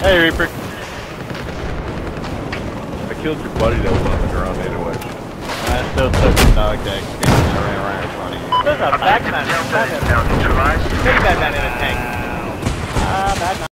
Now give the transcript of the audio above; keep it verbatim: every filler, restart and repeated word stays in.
Hey, Reaper. I killed your buddy that was on the ground anyway. I still took the dog tag. I ran right in front of you. There's a backman. Put that down in the tank.